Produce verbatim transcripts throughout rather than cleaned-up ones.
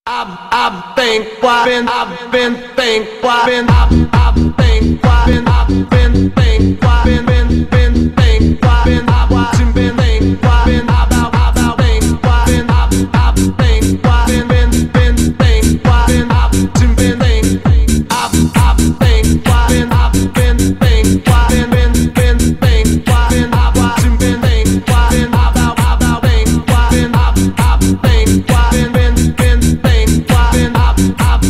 I've I've been I've been I've been been I've been I've I've been I've been I've been been I've been been been been I've been I've watching been been I've been I've I've I've been I've been I've I've been I've been been been been I've been I've watching been been I've I've been I've been I've been been I've been been been been I've been I've watching been been I've been I've I've I've been I've been I've I've been I've been been been been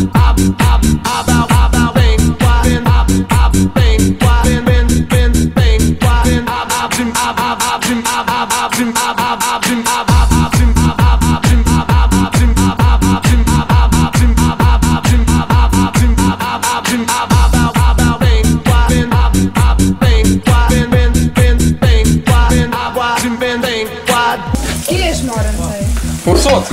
Курсот!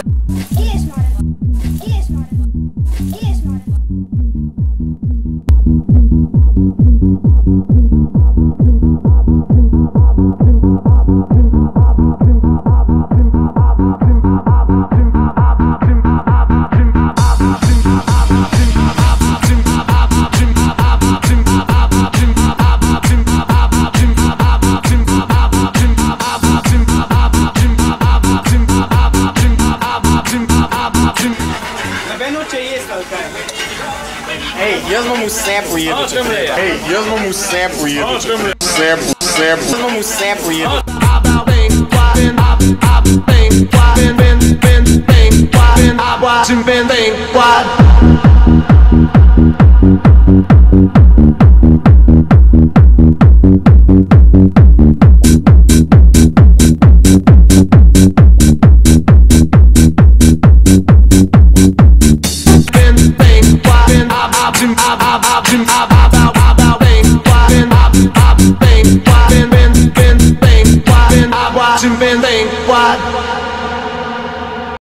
Эй, я змому семпу їду. Ей, я змому семпу їду. Семпу, семпу. Я змому семпу їду. Watching been bang, what?